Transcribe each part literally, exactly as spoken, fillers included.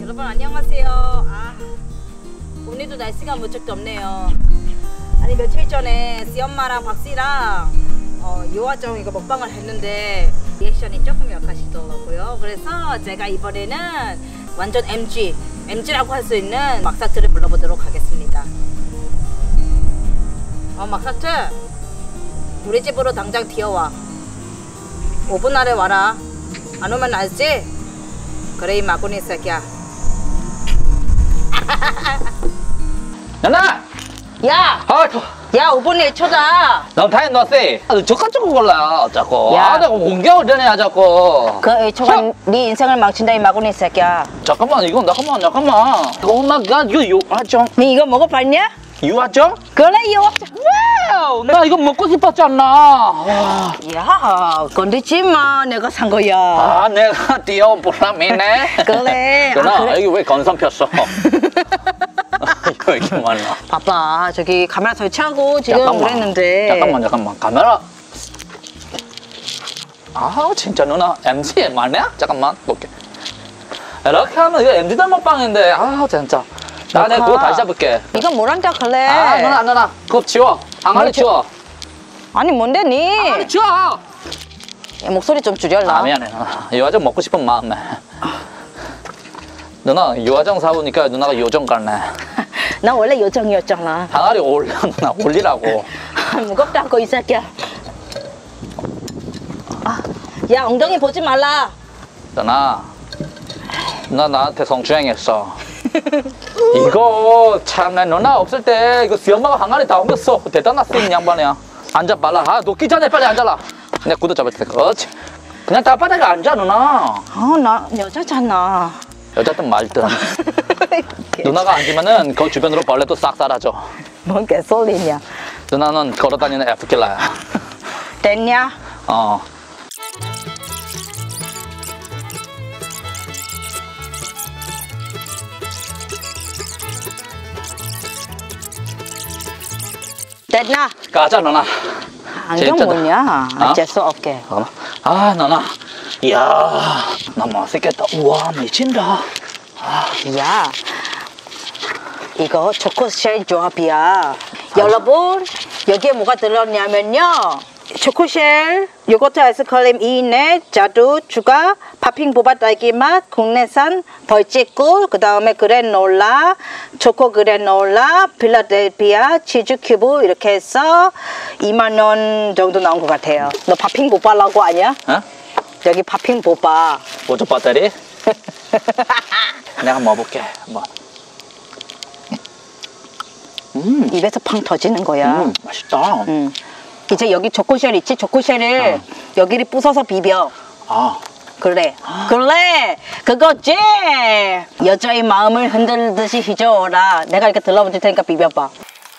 여러분 안녕하세요. 아, 오늘도 날씨가 무척 덥네요. 아니 며칠 전에 시엄마랑 박씨랑 어, 요아정 이거 먹방을 했는데 리액션이 조금 약하시더라고요. 그래서 제가 이번에는 완전 엠지, 엠지라고 할 수 있는 막사트를 불러보도록 하겠습니다. 어, 막사트, 우리 집으로 당장 튀어와. 오 분 안에 와라. 안 오면 알지? 그래 이 마구니 새끼야. 연아! 야! 아, 더. 야, 오 분 내에 쳐다. 넌 다행 너세. 저까 조금 골라, 자꾸. 야. 아, 내가 공격을 되네, 자꾸. 그 애초가 네 인생을 망친다 이 마구니 새끼야. 잠깐만, 이건 잠깐만, 잠깐만. 오 마이 갓, 이거 요아정. 네 이거 먹어봤냐? 요아정? 그래 요아정. 와우, 나 이거 먹고 싶었잖아. 와. 야, 건드지 마. 내가 산 거야. 아, 내가 뛰어보람이네. 그래. 연아, 아, 그래. 여기 왜 건선 폈어? 이거 이렇게 많아. 봐봐, 저기 카메라 설치하고 지금 잠깐만. 그랬는데. 잠깐만, 잠깐만. 카메라. 아, 진짜 누나 엠지 맞냐? 잠깐만, 볼게. 이렇게 하면 이거 엠지 단먹방인데, 아, 진짜. 나 내가 그거 다시 잡을게. 이건 뭐란다 그래? 아, 누나, 누나. 그거 치워. 항아리 치워. 아니 뭔데 니? 항아리 치워! 야, 목소리 좀 줄여라. 아, 미안해, 누나. 요아정 먹고 싶은 마음에. 누나, 요아정 사오니까 누나가 요정 같네. 나 원래 요정이었잖아. 항아리 올려, 누나. 올리라고. 무겁다고 이 새끼야. 아, 야 엉덩이 보지 말라. 누나. 누나 나한테 성추행했어. 이거 참나 누나 없을 때 이거 수엄마가 항아리 다 옮겼어. 대단하스 이 양반이야. 앉아 빨라. 아 녹기 전에 빨리 앉아라. 내가 구두 잡을 때 그렇지. 그냥 땅바닥에 앉아 누나. 어, 나 여자잖아. 여자든 말든. 누나가 앉으면은 그 주변으로 벌레도 싹 사라져. 뭔 개소리냐. 누나는 걸어다니는 F킬러야. 됐냐? 어. 됐나? 가자 누나. 안경 진짜다. 뭐냐? 어? 재수 없게. 잠깐만. 아 누나. 이야 나 맛있겠다. 우와 미친다. 야, 이거 초코쉘 조합이야. 여러분, 여기에 뭐가 들었냐면요. 초코쉘, 요거트 아이스크림 이내, 자두, 추가, 팥핑 보바 딸기 맛, 국내산 벌집꿀, 그 다음에 그래놀라, 초코 그래놀라, 필라델피아, 치즈 큐브 이렇게 해서 이만 원 정도 나온 것 같아요. 너 팥핑 보바라고 아냐? 어? 여기 팥핑 보바. 보조 배터리? 내가 한번 먹어볼게. 한번. 음, 입에서 팡 터지는 거야. 음, 맛있다. 음. 이제 여기 초코쉘 있지? 초코쉘을 어. 여기를 부숴서 비벼. 아, 그래. 그래. 그거지. 여자의 마음을 흔들듯이 휘저어라. 내가 이렇게 들러붙일 테니까 비벼봐.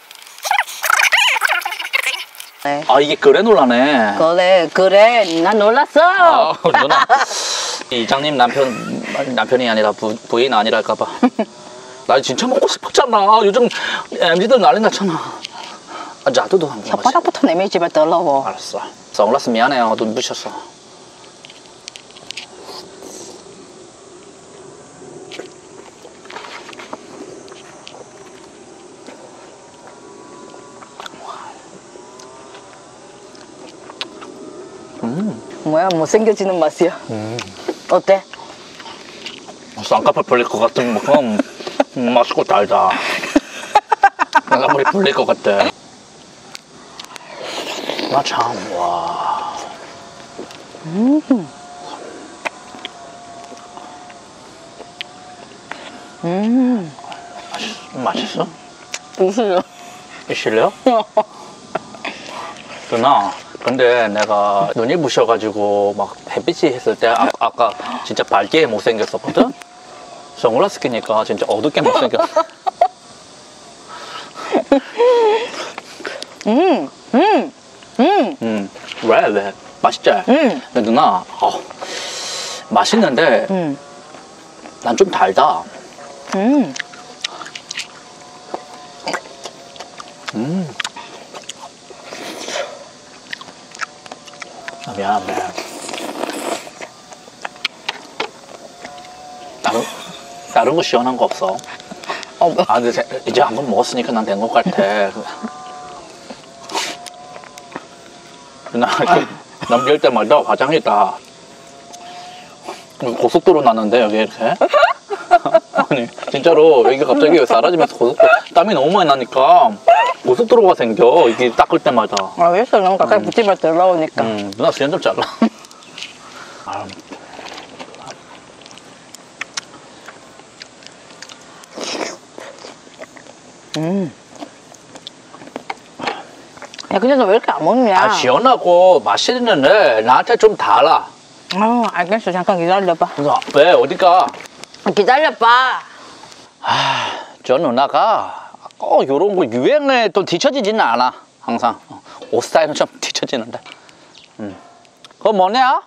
네. 아 이게 그래놀라네. 그래. 그래. 난 놀랐어. 아, 누나. 이장님 남편 남편이 아니라 부, 부인 아니랄까봐. 나 진짜 먹고 싶었잖아. 요즘 엠지들 난리 났잖아. 아, 자두도 한 번. 혓바닥부터 내밀지 마. 더러워. 알았어. 선글라스 미안해요. 눈 부셨어. 음. 뭐야? 못생겨지는 맛이야. 음. 어때? 쌍꺼풀 풀릴 것 같은 만큼 음, 맛있고 달다. 쌍꺼풀이 풀릴 것 같아. 나 참, 와. 음. 음. 맛있, 맛있어? 무슨 실례요? 누나, 근데 내가 눈이 부셔가지고 막 햇빛이 했을 때 아, 아까 진짜 밝게 못생겼었거든? 선글라스 끼니까 진짜 어둡게 못생겼어. 음. 음. 음. 음, 왜, 왜? 맛있지? 음. 근데 누나, 어, 맛있는데 음. 난 좀 달다. 음. 음. 아, 미안해. 나도 다른 거 시원한 거 없어? 어, 뭐. 아 근데 제- 이제 한 번 먹었으니까 난 된 것 같아. 나 남길 때마다 화장이다. 고속도로 났는데 여기 이렇게. 아니 진짜로 여기 갑자기 사라지면서 고속도로 땀이 너무 많이 나니까 고속도로가 생겨. 이게 닦을 때마다. 알겠어. 너무 가까이 붙이면 들어오니까. 음, 누나 수염 좀 잘라. 아, 음. 야, 근데 너 왜 이렇게 안 먹냐? 아, 시원하고 맛있는데 나한테 좀 달아. 아, 알겠어. 잠깐 기다려봐. 누나 왜 어디가? 기다려봐. 아, 저 누나가 어 요런 거 유행에 또 뒤처지지는 않아. 항상 어, 옷 스타일은 좀 뒤처지는데. 음. 그거 뭐냐?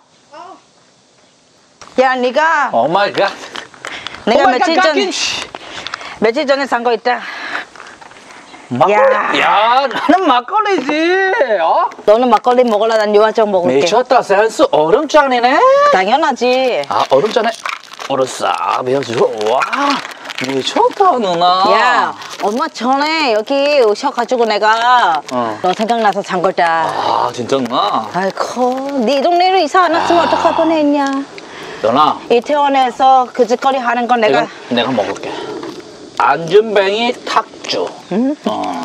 야, 네가 오 마이 갓. 내가 며칠 전 김치. 며칠 전에 산 거 있다. 막걸리. 야. 야, 나는 막걸리지. 어? 너는 막걸리 먹을라 난 요아정 먹을게. 미쳤다. 센스 얼음잔이네. 당연하지. 아, 얼음잔에 얼음 싹 배워주고. 와, 미쳤다 누나. 야, 얼마 전에 여기 오셔가지고 내가 어. 너 생각나서 산 거다. 아, 진짜 누나. 아이고, 네 동네로 이사 안 왔으면 아. 어떡할 뻔했냐. 누나. 이태원에서 그 짓거리 하는 건 내가 내가 내가 먹을게. 안전뱅이 탁주. 음? 어.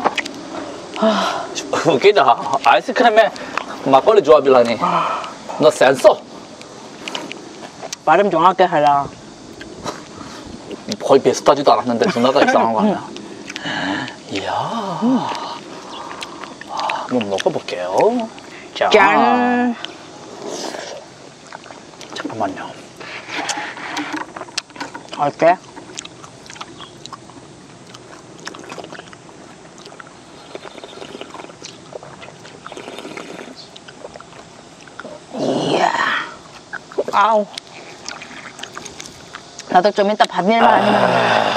웃기다. 아이스크림에 막걸리 조합이라니. 너 센서? 발음 정확하게 하라. 거의 비슷하지도 않았는데 누나가 이상한 거 아니야? 이야. 아, 한번 먹어볼게요. 자. 짠. 잠깐만요. 어때? 이야. 아우. 나도 좀 이따 밥일만 아니면.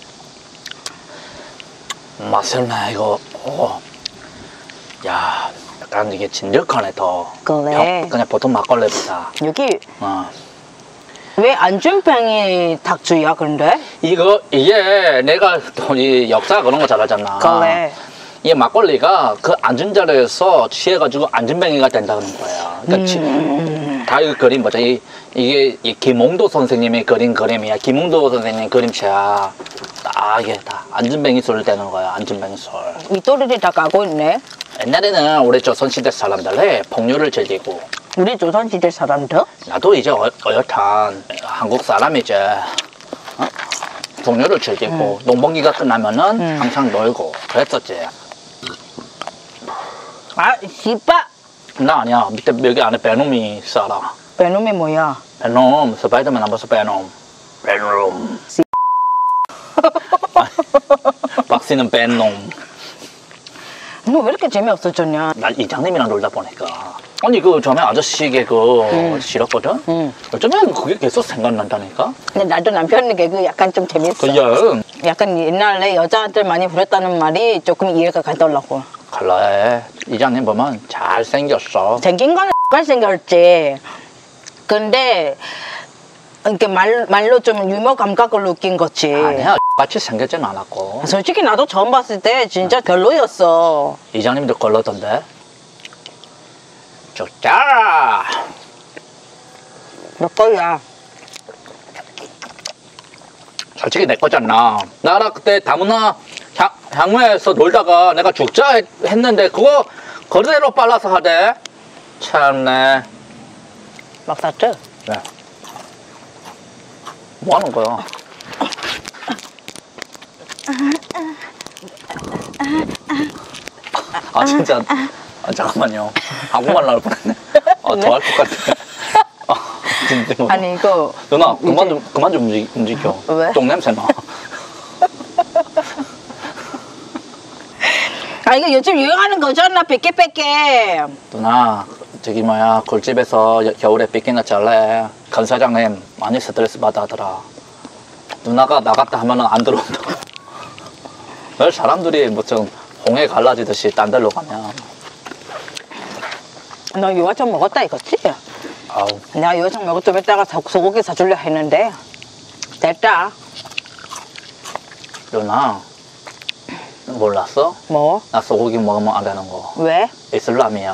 맛있네 이거. 오. 야, 약간 이게 진득하네 더. 그래. 그냥 보통 막걸리보다. 여기 어. 왜 안준뱅이 닭주야 근데? 이거 이게 내가 또 이 역사 그런 거 잘하잖아. 그래. 이 막걸리가 그 앉은 자리에서 취해가지고 안전뱅이가 된다는 거야. 그러니까 치- 다 이거 그림 보자. 이, 이게 이 김홍도 선생님이 그린 그림이야. 김홍도 선생님 그림체야. 딱 이게 다 안전뱅이 소리 되는 거야. 안전뱅이 소리. 밑도리를 다 까고 있네. 옛날에는 우리 조선시대 사람들이 풍류를 즐기고 우리 조선시대 사람들? 나도 이제 어, 어엿한 한국 사람이지. 어? 풍류를 즐기고 농번기가 끝나면은 음. 항상 놀고 그랬었지. 아, 씨빠! 나 아니야. 밑에 여기 안에 베놈이 살아. 베놈이 뭐야? 베놈. 스파이더맨 안 봐서 베놈. 베놈. 박씨는 베놈. 너 왜 이렇게 재미없어졌냐? 나 이장님이랑 놀다 보니까. 아니 그 전에 아저씨게 그 싫었거든? 응. 어쩌면 그게 계속 생각난다니까? 근데 나도 남편이 개그 약간 좀 재밌어. 그냥 약간 옛날에 여자한테 많이 부렸다는 말이 조금 이해가 가더라고. 갈라해. 이장님 보면 잘생겼어. 생긴 건 X 생겼지. 근데 이렇게 말, 말로 좀 유머 감각을 느낀 거지. 아니야. 같이 생겼진 않았고. 솔직히 나도 처음 봤을 때 진짜 별로였어. 이장님도 걸러던데. 좋자. 몇 거야? 솔직히 내 거잖아. 나랑 그때 다문화 향, 향후에서 놀다가 내가 죽자 했, 했는데 그거 그대로 빨라서 하대. 참네. 막 샀죠? 네. 뭐 하는 거야? 아 진짜. 아, 잠깐만요. 한국말 나올 뻔했네. 아, 더 할 것 같아. 아, 진짜 뭐. 아니 이거 누나 그만 좀 그만 좀 움직, 움직여. 왜? 똥 냄새 나. 아 이거 요즘 유행하는 거잖아. 뺏게 뺏게. 누나 저기 뭐야 골집에서 여- 겨울에 삐끼나 잘래. 간 사장님 많이 스트레스 받아 하더라. 누나가 나갔다 하면은 안 들어온다고. 왜 사람들이 무슨 홍해 갈라지듯이 딴 데로 가면. 너 유화청 먹었다 이거지? 아우 내가 유화청 먹고 좀 이따가 소- 소고기 사주려 했는데 됐다. 누나 몰랐어? 뭐? 나 소고기 먹으면 안 되는 거. 왜? 이슬람이야.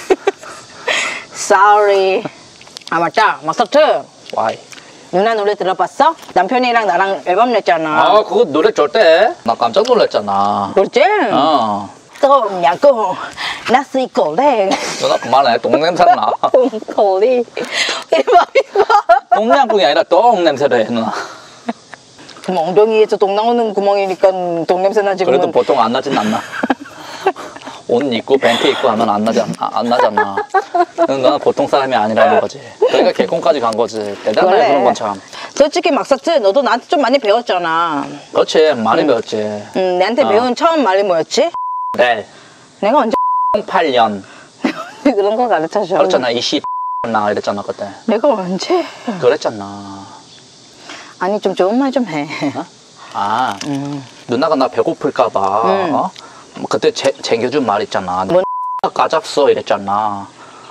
Sorry. 아 맞다. 막서트. Why? 누나 노래 들어봤어? 남편이랑 나랑 앨범 냈잖아. 아 그거 노래 줬대. 나 깜짝 놀랐잖아. 그렇지? 어. 또 야구 나스 꼴랭 누나 그만해. 똥 냄새 나. 꼴리 이봐 이봐. 똥냥꿍이 아니라 똥 냄새를 해 누나. 그럼 엉덩이에서 똥 나오는 구멍이니까 똥 냄새 나지. 그래도 그러면. 보통 안 나진 않나. 옷 입고 벤티 입고 하면 안 나지 않, 안 나잖아. 너는 보통 사람이 아니라는 거지. 그러니까 개콘까지 간 거지. 대단해 그래. 그런 건 참. 솔직히 막서트 너도 나한테 좀 많이 배웠잖아. 그렇지 많이 배웠지. 음, 내한테 어. 배운 처음 말이 뭐였지? 네. 내가 언제 팔 년. 그런 거 가르쳐줘. 그렇잖아. 이십 나 이랬잖아 그때. 내가 언제? 그랬잖아. 아니 좀 좋은 말 좀 해. 어? 아 음. 누나가 나 배고플까봐 음. 어? 뭐 그때 제, 챙겨준 말 있잖아. 뭔 까잡어 이랬잖아.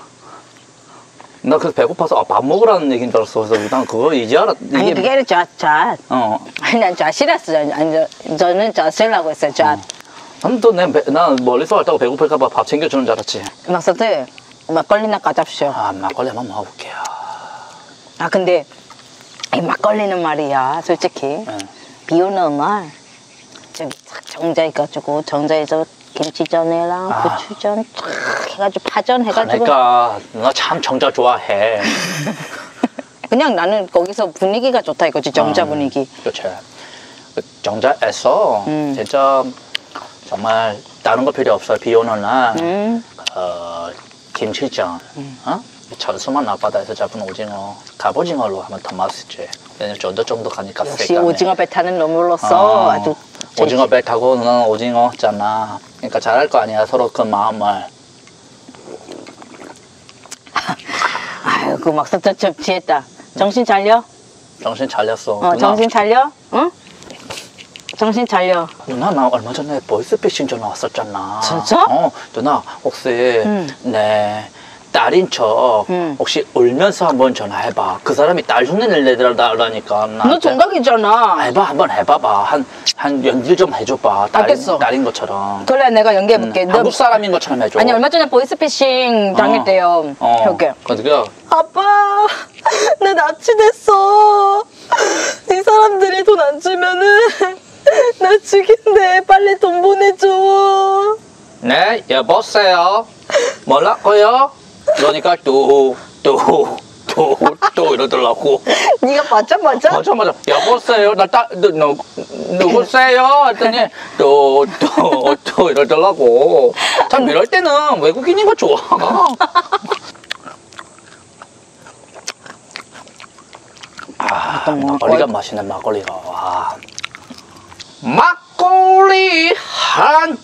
나 그래서 배고파서 아, 밥 먹으라는 얘기인 줄 알았어. 그래서 난 그거 이제 알았. 아니 이게- 그게 아니라 잣, 잣. 어. 아니 난 잣이랬어. 아니 저, 저는 잣이라고 했어요. 잣. 난 또 내 나 멀리서 왔다고 배고플까봐 밥 챙겨주는 줄 알았지. 막서트 막걸리나 까잡쇼. 아 막걸리 한번 먹어볼게요. 아 근데 이 막걸리는 말이야 솔직히 응. 비 오는 날 저기 탁 정자해가지고 정자에서 김치전이랑 아. 고추전 탁 해가지고 파전 해가지고 그러니까 누나 참 정자 좋아해. 그냥 나는 거기서 분위기가 좋다 이거지 정자 분위기. 그렇지. 그 정자에서 음. 진짜 정말 다른 거 필요 없어요. 비 오는 날 음. 어, 김치전, 어? 천수만 앞바다에서 잡은 오징어, 갑오징어로 하면 더 맛있지. 왜냐면 쫀득 정도 가니까 역시 색감이. 오징어 배 타는 놈으로서 어, 아주 오징어 배 타고 누나는 오징어잖아. 그러니까 잘할 거 아니야 서로 그 마음을. 아유 그 막서트 좀 지했다. 정신 차려? 정신 차렸어. 어 누나, 정신 차려? 응? 정신 차려. 누나 나 얼마 전에 보이스피싱 전화 왔었잖아. 진짜? 어, 누나 혹시 응. 내 딸인 척 응. 혹시 울면서 한번 전화해봐. 그 사람이 딸 흉내를 내더라니까. 너 정각이잖아. 해봐 한번 해봐봐. 한 한 연기 좀 해줘봐. 딸, 알겠어. 딸인 것처럼. 그래 내가 연기해볼게. 음, 너- 한국 사람인 것처럼 해줘. 아니 얼마 전에 보이스피싱 당했대요. 어. 여기. 그러니까 아빠, 나 납치됐어. 이 사람들이 돈 안 주면은 나 죽인대. 빨리 돈 보내줘. 네 여보세요. 뭐라고요? 그러니까 또또또 또 이러더라고. 네가 맞아 맞아? 맞아 맞아. 여보세요. 나 따, 누, 누, 누구세요? 했더니 또 또 또 이러더라고. 참 이럴 때는 외국인인 거 좋아. 아 막걸리가 맛있네 막걸리가. 와. 막걸리 한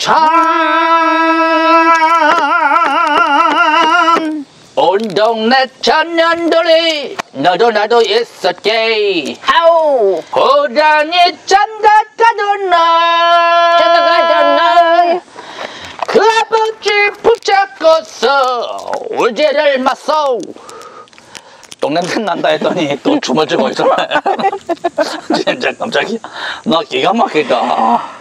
잔. 온 동네 청년들이 너도 나도 있었지. 아우. 호랑이 짠다 가던 가던 날 날. 그 아버지 붙잡고서 울제를 맞서 똥냄새 난다 했더니 또 춤을 추고 있잖아요. 진짜 깜짝이야. 나 기가 막히다.